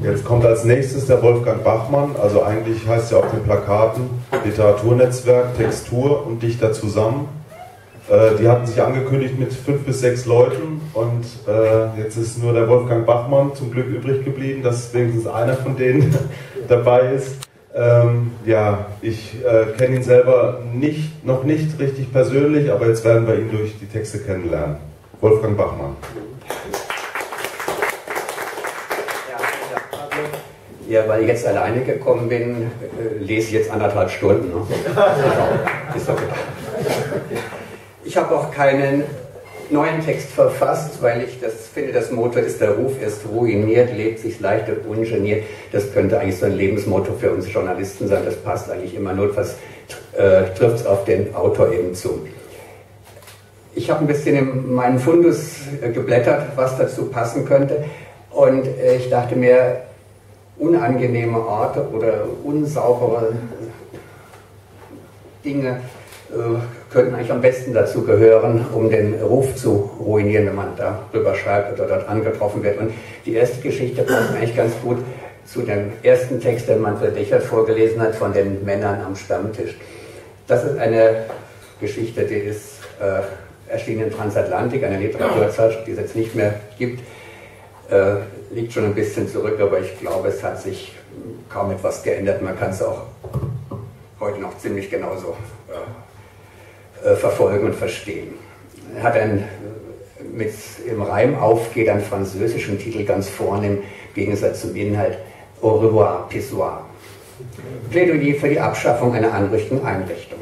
Jetzt kommt als nächstes der Wolfgang Bachmann, also eigentlich heißt ja auf den Plakaten Literaturnetzwerk, Textur und Dichter zusammen. Die hatten sich angekündigt mit 5 bis 6 Leuten und jetzt ist nur der Wolfgang Bachmann zum Glück übrig geblieben, dass wenigstens einer von denen dabei ist. Ja, ich kenne ihn selber noch nicht richtig persönlich, aber jetzt werden wir ihn durch die Texte kennenlernen. Wolfgang Bachmann. Ja, weil ich jetzt alleine gekommen bin, lese ich jetzt 1,5 Stunden. Ne? Ist doch klar. Ich habe auch keinen neuen Text verfasst, weil ich finde, das Motto ist: Der Ruf ist ruiniert, lebt sich leicht und ungeniert. Das könnte eigentlich so ein Lebensmotto für uns Journalisten sein. Das passt eigentlich immer, notfalls trifft es auf den Autor eben zu. Ich habe ein bisschen in meinen Fundus geblättert, was dazu passen könnte, und ich dachte mir, unangenehme Orte oder unsaubere Dinge könnten eigentlich am besten dazu gehören, um den Ruf zu ruinieren, wenn man darüber schreibt oder dort angetroffen wird. Und die erste Geschichte passt eigentlich ganz gut zu dem ersten Text, den Manfred Dechert vorgelesen hat, von den Männern am Stammtisch. Das ist eine Geschichte, die ist erschienen in Transatlantik, eine Literaturzeitschrift, die es jetzt nicht mehr gibt. Liegt schon ein bisschen zurück, aber ich glaube, es hat sich kaum etwas geändert. Man kann es auch heute noch ziemlich genauso verfolgen und verstehen. Er hat mit im Reim aufgeht einen französischen Titel ganz vorne im Gegensatz zum Inhalt: Au revoir, Pissoir. Plädoyer für die Abschaffung einer anrüchigen Einrichtung.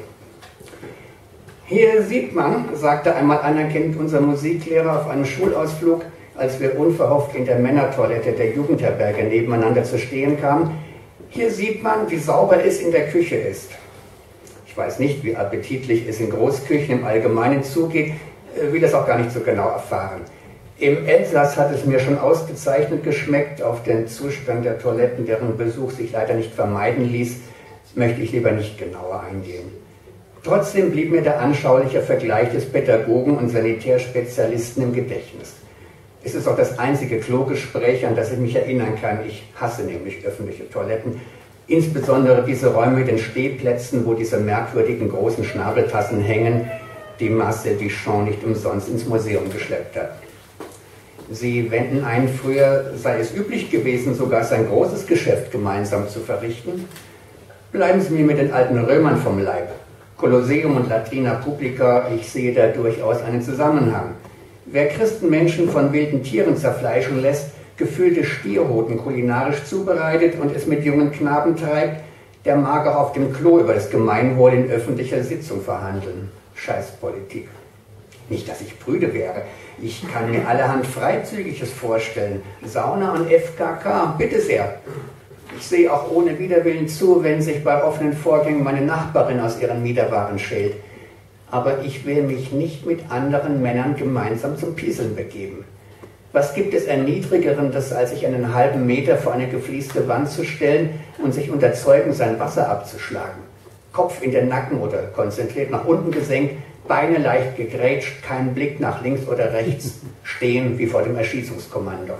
Hier sieht man, sagte einmal anerkennend unser Musiklehrer auf einem Schulausflug, als wir unverhofft in der Männertoilette der Jugendherberge nebeneinander zu stehen kamen: Hier sieht man, wie sauber es in der Küche ist. Ich weiß nicht, wie appetitlich es in Großküchen im Allgemeinen zugeht, will das auch gar nicht so genau erfahren. Im Elsass hat es mir schon ausgezeichnet geschmeckt. Auf den Zustand der Toiletten, deren Besuch sich leider nicht vermeiden ließ, möchte ich lieber nicht genauer eingehen. Trotzdem blieb mir der anschauliche Vergleich des Pädagogen und Sanitärspezialisten im Gedächtnis. Es ist auch das einzige Klogespräch, an das ich mich erinnern kann. Ich hasse nämlich öffentliche Toiletten. Insbesondere diese Räume mit den Stehplätzen, wo diese merkwürdigen großen Schnabeltassen hängen, die Marcel Duchamp nicht umsonst ins Museum geschleppt hat. Sie wenden ein, früher sei es üblich gewesen, sogar sein großes Geschäft gemeinsam zu verrichten. Bleiben Sie mir mit den alten Römern vom Leib. Kolosseum und Latrina Publica, ich sehe da durchaus einen Zusammenhang. Wer Christenmenschen von wilden Tieren zerfleischen lässt, gefüllte Stierhoden kulinarisch zubereitet und es mit jungen Knaben treibt, der mag auch auf dem Klo über das Gemeinwohl in öffentlicher Sitzung verhandeln. Scheißpolitik. Nicht, dass ich prüde wäre. Ich kann mir allerhand Freizügiges vorstellen. Sauna und FKK, bitte sehr. Ich sehe auch ohne Widerwillen zu, wenn sich bei offenen Vorgängen meine Nachbarin aus ihren Miederwaren schält. Aber ich will mich nicht mit anderen Männern gemeinsam zum Pieseln begeben. Was gibt es Erniedrigerendes, als sich einen halben Meter vor eine geflieste Wand zu stellen und sich unter Zeugen sein Wasser abzuschlagen? Kopf in den Nacken oder konzentriert nach unten gesenkt, Beine leicht gegrätscht, kein Blick nach links oder rechts, stehen wie vor dem Erschießungskommando.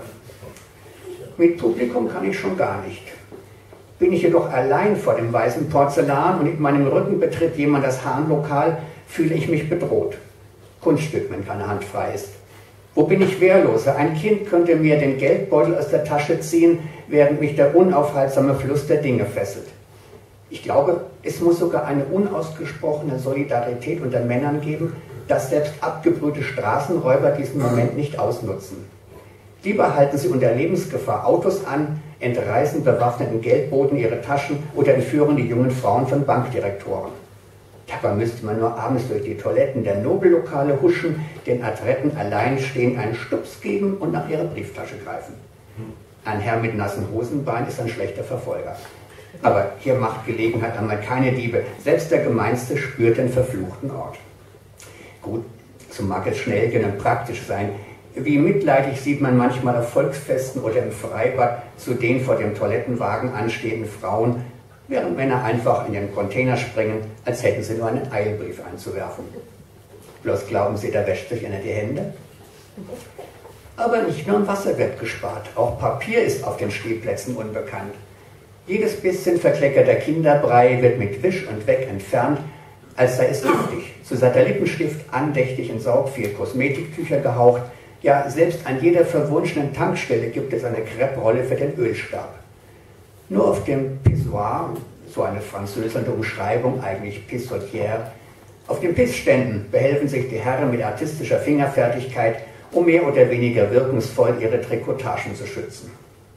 Mit Publikum kann ich schon gar nicht. Bin ich jedoch allein vor dem weißen Porzellan und in meinem Rücken betritt jemand das Harnlokal, fühle ich mich bedroht. Kunststück, wenn keine Hand frei ist. Wo bin ich wehrloser? Ein Kind könnte mir den Geldbeutel aus der Tasche ziehen, während mich der unaufhaltsame Fluss der Dinge fesselt. Ich glaube, es muss sogar eine unausgesprochene Solidarität unter Männern geben, dass selbst abgebrühte Straßenräuber diesen Moment nicht ausnutzen. Lieber halten sie unter Lebensgefahr Autos an, entreißen bewaffneten Geldboten ihre Taschen oder entführen die jungen Frauen von Bankdirektoren. Dabei müsste man nur abends durch die Toiletten der Nobellokale huschen, den Adretten alleinstehend einen Stups geben und nach ihrer Brieftasche greifen. Ein Herr mit nassen Hosenbeinen ist ein schlechter Verfolger. Aber hier macht Gelegenheit einmal keine Diebe. Selbst der Gemeinste spürt den verfluchten Ort. Gut, so mag es schnell gehen und praktisch sein. Wie mitleidig sieht man manchmal auf Volksfesten oder im Freibad zu den vor dem Toilettenwagen anstehenden Frauen, während Männer einfach in den Container springen, als hätten sie nur einen Eilbrief einzuwerfen. Bloß glauben Sie, da wäscht sich einer die Hände? Aber nicht nur am Wasser wird gespart, auch Papier ist auf den Stehplätzen unbekannt. Jedes bisschen verkleckerter Kinderbrei wird mit Wisch und Weg entfernt, als sei es giftig, zu Satellitenstift andächtig in saugviel Kosmetiktücher gehaucht. Ja, selbst an jeder verwunschenen Tankstelle gibt es eine Krepprolle für den Ölstab. Nur auf dem Pissoir, so eine französische Umschreibung, eigentlich Pissotière, auf den Pissständen behelfen sich die Herren mit artistischer Fingerfertigkeit, um mehr oder weniger wirkungsvoll ihre Trikotagen zu schützen.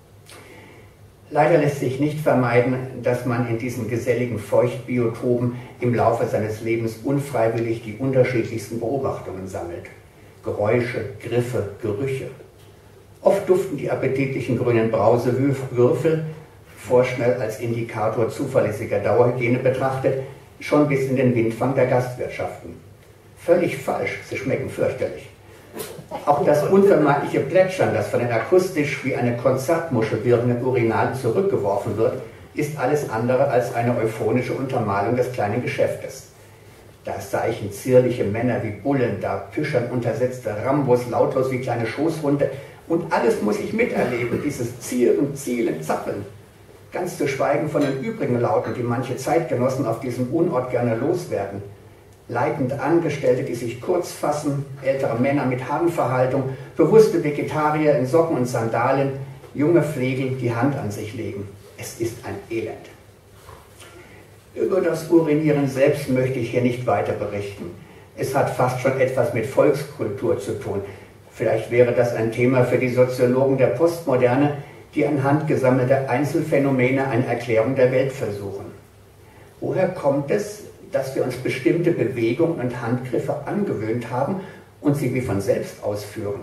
Leider lässt sich nicht vermeiden, dass man in diesen geselligen Feuchtbiotopen im Laufe seines Lebens unfreiwillig die unterschiedlichsten Beobachtungen sammelt. Geräusche, Griffe, Gerüche. Oft duften die appetitlichen grünen Brausewürfel, vorschnell als Indikator zuverlässiger Dauerhygiene betrachtet, schon bis in den Windfang der Gastwirtschaften. Völlig falsch, sie schmecken fürchterlich. Auch das unvermeidliche Plätschern, das von den akustisch wie eine Konzertmuschel wirkenden Urinalen zurückgeworfen wird, ist alles andere als eine euphonische Untermalung des kleinen Geschäftes. Da seichen zierliche Männer wie Bullen, da püschern untersetzte Rambos lautlos wie kleine Schoßhunde und alles muss ich miterleben, dieses Zieren, Zielen, Zappeln. Ganz zu schweigen von den übrigen Lauten, die manche Zeitgenossen auf diesem Unort gerne loswerden. Leitende Angestellte, die sich kurz fassen, ältere Männer mit Harnverhaltung, bewusste Vegetarier in Socken und Sandalen, junge Flegel, die Hand an sich legen. Es ist ein Elend. Über das Urinieren selbst möchte ich hier nicht weiter berichten. Es hat fast schon etwas mit Volkskultur zu tun. Vielleicht wäre das ein Thema für die Soziologen der Postmoderne, die anhand gesammelter Einzelfänomene eine Erklärung der Welt versuchen. Woher kommt es, dass wir uns bestimmte Bewegungen und Handgriffe angewöhnt haben und sie wie von selbst ausführen?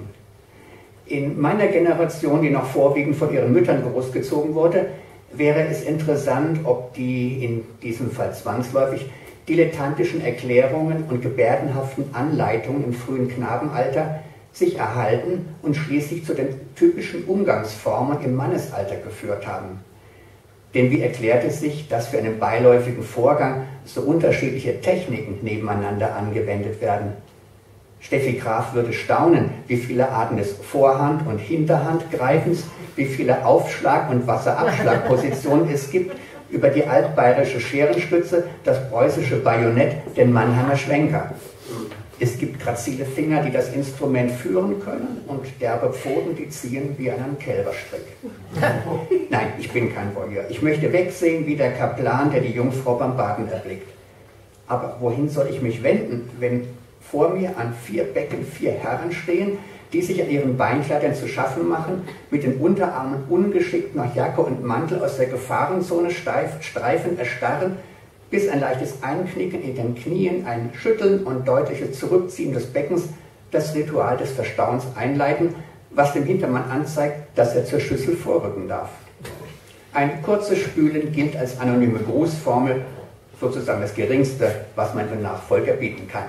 In meiner Generation, die noch vorwiegend von ihren Müttern großgezogen wurde, wäre es interessant, ob die, in diesem Fall zwangsläufig, dilettantischen Erklärungen und gebärdenhaften Anleitungen im frühen Knabenalter sich erhalten und schließlich zu den typischen Umgangsformen im Mannesalter geführt haben. Denn wie erklärt es sich, dass für einen beiläufigen Vorgang so unterschiedliche Techniken nebeneinander angewendet werden? Steffi Graf würde staunen, wie viele Arten des Vorhand- und Hinterhandgreifens, wie viele Aufschlag- und Wasserabschlagpositionen es gibt, über die altbayerische Scherenstütze, das preußische Bajonett, den Mannheimer Schwenker. Es gibt grazile Finger, die das Instrument führen können und derbe Pfoten, die ziehen wie einen Kälberstrick. Nein, ich bin kein Voyeur. Ich möchte wegsehen wie der Kaplan, der die Jungfrau beim Baden erblickt. Aber wohin soll ich mich wenden, wenn vor mir an 4 Becken 4 Herren stehen, die sich an ihren Beinkleidern zu schaffen machen, mit den Unterarmen ungeschickt nach Jacke und Mantel aus der Gefahrenzone streifen, erstarren, bis ein leichtes Einknicken in den Knien, ein Schütteln und deutliches Zurückziehen des Beckens das Ritual des Verstauens einleiten, was dem Hintermann anzeigt, dass er zur Schüssel vorrücken darf. Ein kurzes Spülen gilt als anonyme Grußformel, sozusagen das Geringste, was man dem Nachfolger bieten kann.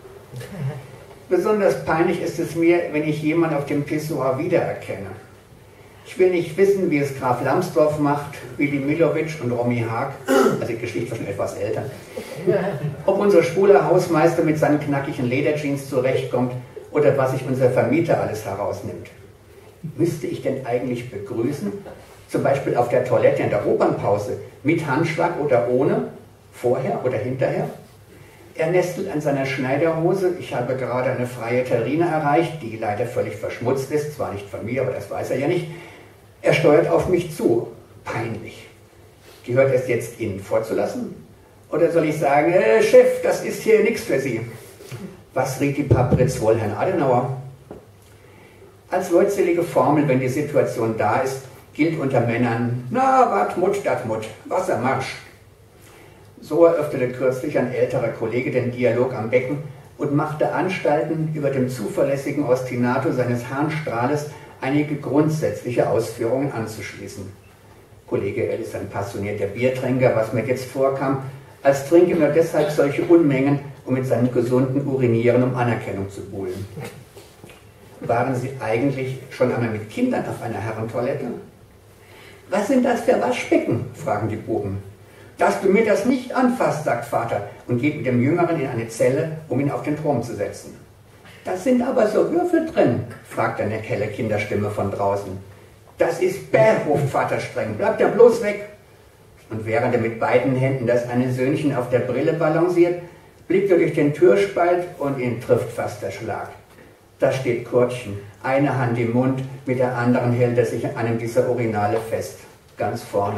Besonders peinlich ist es mir, wenn ich jemanden auf dem Pissoir wiedererkenne. Ich will nicht wissen, wie es Graf Lambsdorff macht, Willy Millowitsch und Romy Haag, also die Geschichte war schon etwas älter. Ob unser schwuler Hausmeister mit seinen knackigen Lederjeans zurechtkommt oder was sich unser Vermieter alles herausnimmt. Müsste ich denn eigentlich begrüßen, zum Beispiel auf der Toilette in der Opernpause, mit Handschlag oder ohne, vorher oder hinterher? Er nestelt an seiner Schneiderhose, ich habe gerade eine freie Terrine erreicht, die leider völlig verschmutzt ist, zwar nicht von mir, aber das weiß er ja nicht. Er steuert auf mich zu. Peinlich. Gehört es jetzt, Ihnen vorzulassen? Oder soll ich sagen, Chef, das ist hier nichts für Sie? Was riet die Papritz wohl Herrn Adenauer? Als leutselige Formel, wenn die Situation da ist, gilt unter Männern, na, wat mut, dat mut, Wassermarsch. So eröffnete kürzlich ein älterer Kollege den Dialog am Becken und machte Anstalten, über dem zuverlässigen Ostinato seines Harnstrahles einige grundsätzliche Ausführungen anzuschließen. Kollege L. ist ein passionierter Biertrinker, was mir jetzt vorkam, als trinke nur deshalb solche Unmengen, um mit seinem gesunden Urinieren um Anerkennung zu buhlen. Waren Sie eigentlich schon einmal mit Kindern auf einer Herrentoilette? Was sind das für Waschbecken? Fragen die Buben. Dass du mir das nicht anfasst, sagt Vater und geht mit dem Jüngeren in eine Zelle, um ihn auf den Thron zu setzen. Da sind aber so Würfel drin, fragt eine helle Kinderstimme von draußen. Das ist Bäh, ruft Vater streng, bleibt ja bloß weg. Und während er mit beiden Händen das eine Söhnchen auf der Brille balanciert, blickt er durch den Türspalt und ihn trifft fast der Schlag. Da steht Kurtchen, eine Hand im Mund, mit der anderen hält er sich an einem dieser Urinale fest, ganz vorne.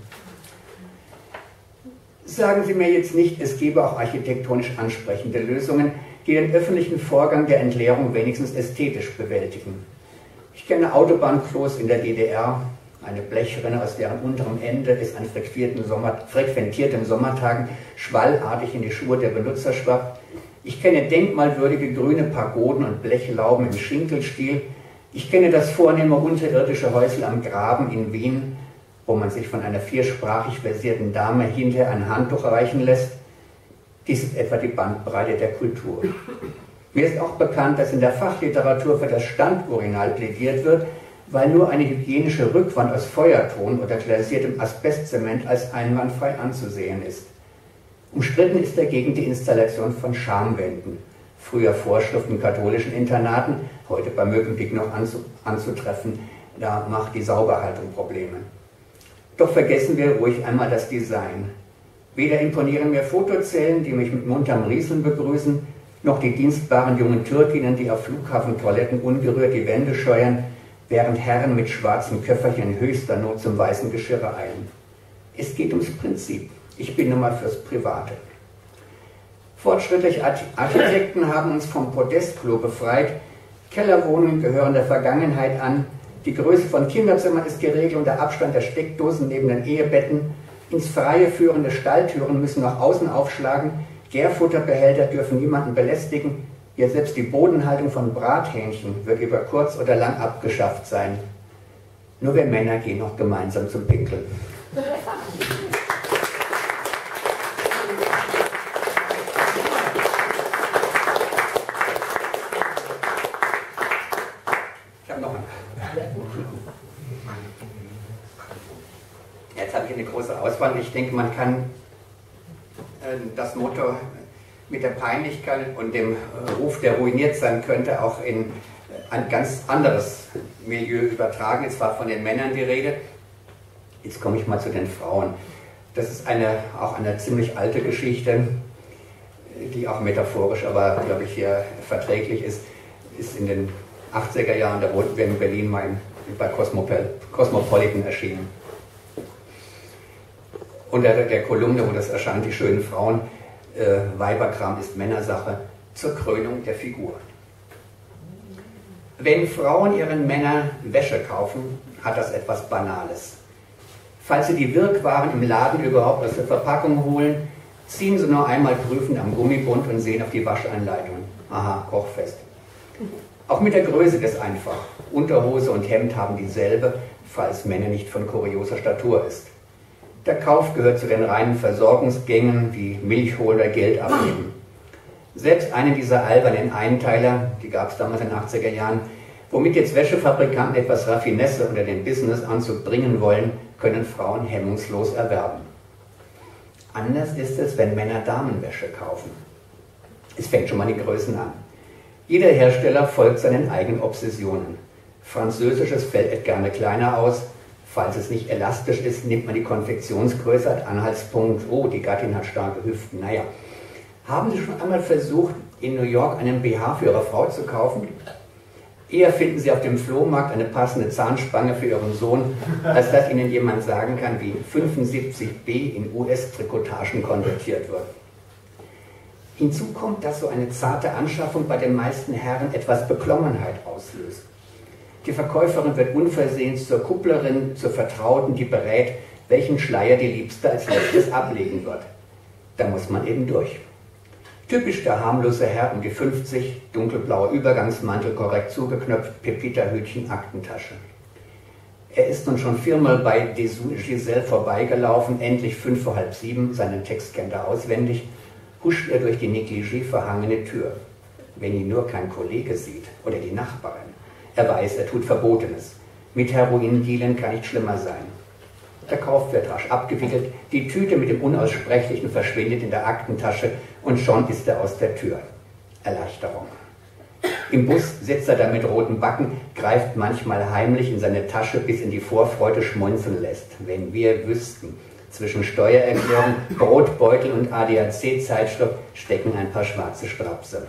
Sagen Sie mir jetzt nicht, es gäbe auch architektonisch ansprechende Lösungen, die den öffentlichen Vorgang der Entleerung wenigstens ästhetisch bewältigen. Ich kenne Autobahnklos in der DDR, eine Blechrinne, aus deren unterem Ende es an frequentierten Sommertagen schwallartig in die Schuhe der Benutzer schwappt. Ich kenne denkmalwürdige grüne Pagoden und Blechlauben im Schinkelstil. Ich kenne das vornehme unterirdische Häusl am Graben in Wien, wo man sich von einer viersprachig versierten Dame hinterher ein Handtuch reichen lässt. Dies ist etwa die Bandbreite der Kultur. Mir ist auch bekannt, dass in der Fachliteratur für das Standurinal plädiert wird, weil nur eine hygienische Rückwand aus Feuerton oder glasiertem Asbestzement als einwandfrei anzusehen ist. Umstritten ist dagegen die Installation von Schamwänden, früher Vorschrift in katholischen Internaten, heute bei Mövenpick noch anzutreffen, da macht die Sauberhaltung Probleme. Doch vergessen wir ruhig einmal das Design. Weder imponieren mir Fotozellen, die mich mit munterem Rieseln begrüßen, noch die dienstbaren jungen Türkinnen, die auf Flughafentoiletten ungerührt die Wände scheuern, während Herren mit schwarzen Köfferchen in höchster Not zum weißen Geschirr eilen. Es geht ums Prinzip. Ich bin nun mal fürs Private. Fortschrittliche Architekten haben uns vom Podestklo befreit. Kellerwohnungen gehören der Vergangenheit an. Die Größe von Kinderzimmern ist geregelt und der Abstand der Steckdosen neben den Ehebetten. Ins Freie führende Stalltüren müssen nach außen aufschlagen. Gärfutterbehälter dürfen niemanden belästigen. Ja, selbst die Bodenhaltung von Brathähnchen wird über kurz oder lang abgeschafft sein. Nur wir Männer gehen noch gemeinsam zum Pinkeln. Ich habe noch einen. Jetzt habe ich eine große Auswahl. Ich denke, man kann das Motto mit der Peinlichkeit und dem Ruf, der ruiniert sein könnte, auch in ein ganz anderes Milieu übertragen. Es war von den Männern die Rede. Jetzt komme ich mal zu den Frauen. Das ist auch eine ziemlich alte Geschichte, die auch metaphorisch, aber glaube ich hier verträglich ist. Ist in den 80er Jahren, da wurden wir in Berlin mal bei Cosmopolitan erschienen. Unter der Kolumne, wo das erscheint, die schönen Frauen, Weiberkram ist Männersache, zur Krönung der Figur. Wenn Frauen ihren Männern Wäsche kaufen, hat das etwas Banales. Falls sie die Wirkwaren im Laden überhaupt aus der Verpackung holen, ziehen sie nur einmal prüfend am Gummibund und sehen auf die Waschanleitung. Aha, kochfest. Auch mit der Größe ist einfach. Unterhose und Hemd haben dieselbe, falls Männer nicht von kurioser Statur ist. Der Kauf gehört zu den reinen Versorgungsgängen wie Milch holen oder Geld abgeben. Selbst einen dieser albernen Einteiler, die gab es damals in den 80er Jahren, womit jetzt Wäschefabrikanten etwas Raffinesse unter den Businessanzug bringen wollen, können Frauen hemmungslos erwerben. Anders ist es, wenn Männer Damenwäsche kaufen. Es fängt schon mal die Größen an. Jeder Hersteller folgt seinen eigenen Obsessionen. Französisches fällt gerne kleiner aus. Falls es nicht elastisch ist, nimmt man die Konfektionsgröße als Anhaltspunkt. Oh, die Gattin hat starke Hüften. Naja, haben Sie schon einmal versucht, in New York einen BH für Ihre Frau zu kaufen? Eher finden Sie auf dem Flohmarkt eine passende Zahnspange für Ihren Sohn, als dass Ihnen jemand sagen kann, wie 75B in US-Trikotagen konvertiert wird. Hinzu kommt, dass so eine zarte Anschaffung bei den meisten Herren etwas Beklommenheit auslöst. Die Verkäuferin wird unversehens zur Kupplerin, zur Vertrauten, die berät, welchen Schleier die Liebste als letztes ablegen wird. Da muss man eben durch. Typisch der harmlose Herr um die 50, dunkelblauer Übergangsmantel, korrekt zugeknöpft, Pepita-Hütchen, Aktentasche. Er ist nun schon 4-mal bei Dessous Giselle vorbeigelaufen, endlich 5 vor halb 7, seinen Text kennt er auswendig, huscht er durch die negligé verhangene Tür. Wenn ihn nur kein Kollege sieht oder die Nachbarin. Er weiß, er tut Verbotenes. Mit Heroindealen kann nicht schlimmer sein. Der Kauf wird rasch abgewickelt, die Tüte mit dem Unaussprechlichen verschwindet in der Aktentasche und schon ist er aus der Tür. Erleichterung. Im Bus sitzt er da mit roten Backen, greift manchmal heimlich in seine Tasche, bis ihn die Vorfreude schmunzeln lässt. Wenn wir wüssten, zwischen Steuererklärung, Brotbeutel und ADAC-Zeitschrift stecken ein paar schwarze Strapse.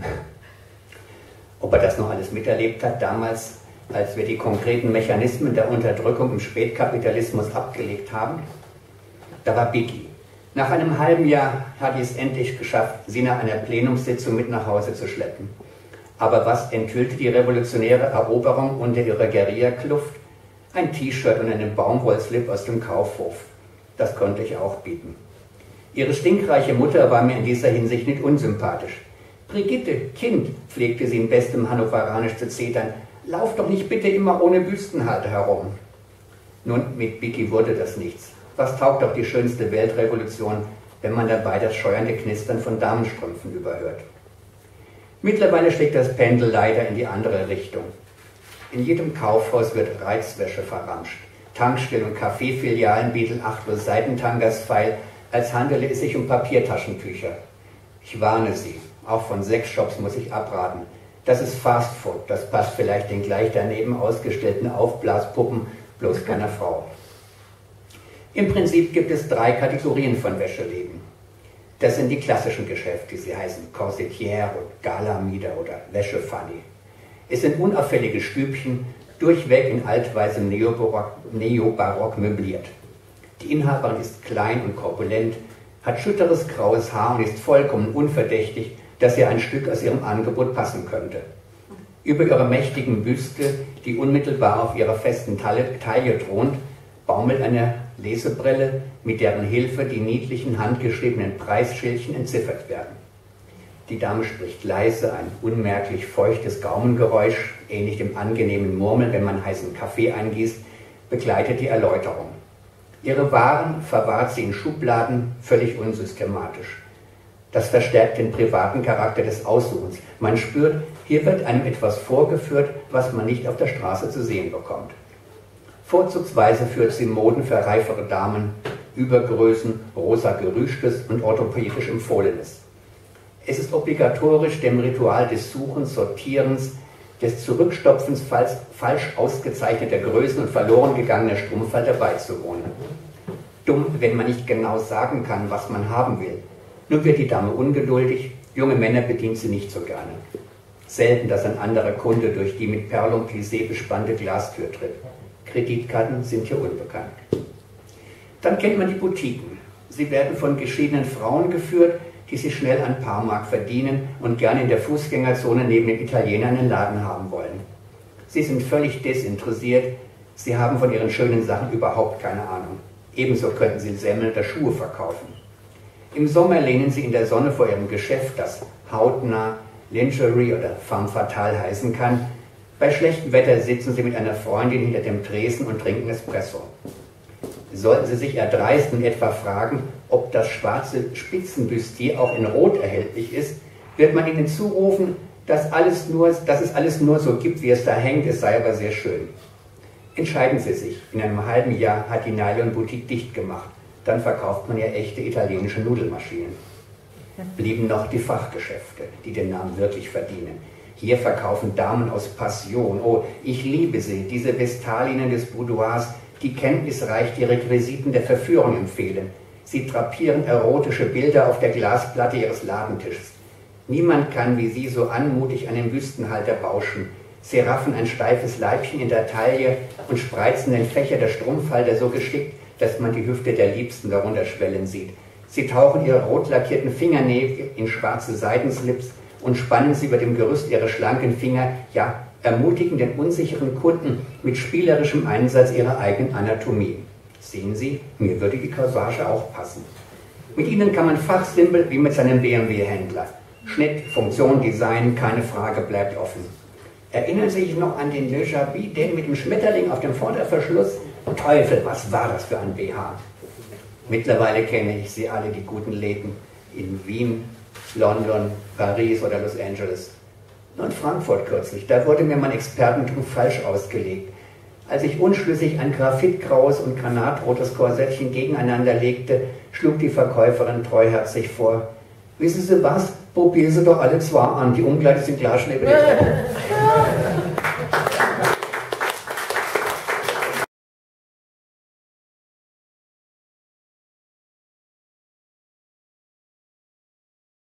Ob er das noch alles miterlebt hat, damals, als wir die konkreten Mechanismen der Unterdrückung im Spätkapitalismus abgelegt haben? Da war Biggie. Nach einem halben Jahr hat es endlich geschafft, sie nach einer Plenumssitzung mit nach Hause zu schleppen. Aber was enthüllte die revolutionäre Eroberung unter ihrer Guerilla-Kluft? Ein T-Shirt und einen Baumwollslip aus dem Kaufhof. Das konnte ich auch bieten. Ihre stinkreiche Mutter war mir in dieser Hinsicht nicht unsympathisch. Brigitte, Kind, pflegte sie in bestem Hannoveranisch zu zetern, lauf doch nicht bitte immer ohne Büstenhalter herum. Nun, mit Biggie wurde das nichts. Was taugt doch die schönste Weltrevolution, wenn man dabei das scheuernde Knistern von Damenstrümpfen überhört? Mittlerweile schlägt das Pendel leider in die andere Richtung. In jedem Kaufhaus wird Reizwäsche verramscht. Tankstellen und Kaffeefilialen bieten achtlos Seitentangas feil, als handele es sich um Papiertaschentücher. Ich warne Sie, auch von Sexshops muss ich abraten. Das ist Fastfood, das passt vielleicht den gleich daneben ausgestellten Aufblaspuppen, bloß keiner Frau. Im Prinzip gibt es 3 Kategorien von Wäscheläden. Das sind die klassischen Geschäfte, sie heißen Corsetière und Galamida oder Wäschefanny. Es sind unauffällige Stübchen, durchweg in altweisem Neobarock möbliert. Die Inhaberin ist klein und korpulent, hat schütteres graues Haar und ist vollkommen unverdächtig, dass ihr ein Stück aus ihrem Angebot passen könnte. Über ihrer mächtigen Büste, die unmittelbar auf ihrer festen Taille thront, baumelt eine Lesebrille, mit deren Hilfe die niedlichen handgeschriebenen Preisschildchen entziffert werden. Die Dame spricht leise, ein unmerklich feuchtes Gaumengeräusch, ähnlich dem angenehmen Murmeln, wenn man heißen Kaffee eingießt, begleitet die Erläuterung. Ihre Waren verwahrt sie in Schubladen, völlig unsystematisch. Das verstärkt den privaten Charakter des Aussuchens. Man spürt, hier wird einem etwas vorgeführt, was man nicht auf der Straße zu sehen bekommt. Vorzugsweise führt sie Moden für reifere Damen, Übergrößen, rosa Gerüschtes und orthopädisch Empfohlenes. Es ist obligatorisch, dem Ritual des Suchens, Sortierens, des Zurückstopfens falsch ausgezeichneter Größen und verloren gegangener Strumpfhalter beizuwohnen. Dumm, wenn man nicht genau sagen kann, was man haben will. Nun wird die Dame ungeduldig, junge Männer bedient sie nicht so gerne. Selten, dass ein anderer Kunde durch die mit Perlon Plissé bespannte Glastür tritt. Kreditkarten sind hier unbekannt. Dann kennt man die Boutiquen. Sie werden von geschiedenen Frauen geführt, die sich schnell ein paar Mark verdienen und gerne in der Fußgängerzone neben den Italienern einen Laden haben wollen. Sie sind völlig desinteressiert, sie haben von ihren schönen Sachen überhaupt keine Ahnung. Ebenso könnten sie Semmeln oder Schuhe verkaufen. Im Sommer lehnen sie in der Sonne vor ihrem Geschäft, das hautnah Lingerie oder femme fatale heißen kann. Bei schlechtem Wetter sitzen sie mit einer Freundin hinter dem Tresen und trinken Espresso. Sollten Sie sich erdreisten und etwa fragen, ob das schwarze Spitzenbustier auch in Rot erhältlich ist, wird man Ihnen zurufen, dass es alles nur so gibt, wie es da hängt, es sei aber sehr schön. Entscheiden Sie sich, in einem halben Jahr hat die Nylon-Boutique dicht gemacht, dann verkauft man ja echte italienische Nudelmaschinen. Blieben noch die Fachgeschäfte, die den Namen wirklich verdienen. Hier verkaufen Damen aus Passion, oh, ich liebe sie, diese Vestalinnen des Boudoirs, die kenntnisreich die Requisiten der Verführung empfehlen. Sie drapieren erotische Bilder auf der Glasplatte ihres Ladentisches. Niemand kann wie sie so anmutig einen Büstenhalter bauschen. Sie raffen ein steifes Leibchen in der Taille und spreizen den Fächer der Strumpfhalter so geschickt, dass man die Hüfte der Liebsten darunter schwellen sieht. Sie tauchen ihre rot lackierten Fingernägel in schwarze Seidenslips und spannen sie über dem Gerüst ihrer schlanken Finger, ja, ermutigen den unsicheren Kunden mit spielerischem Einsatz ihrer eigenen Anatomie. Sehen Sie, mir würde die Corsage auch passen. Mit ihnen kann man fachsimpel wie mit seinem BMW-Händler. Schnitt, Funktion, Design, keine Frage, bleibt offen. Erinnern Sie sich noch an den Le Jabi, den mit dem Schmetterling auf dem Vorderverschluss? Teufel, was war das für ein BH? Mittlerweile kenne ich sie alle, die guten Läden in Wien, London, Paris oder Los Angeles. Und Frankfurt kürzlich, da wurde mir mein Expertentum falsch ausgelegt. Als ich unschlüssig ein graphitgraues und granatrotes Korsettchen gegeneinander legte, schlug die Verkäuferin treuherzig vor: Wissen Sie was, probier sie doch alle zwei an. Die Umkleide sind klar schnell wieder.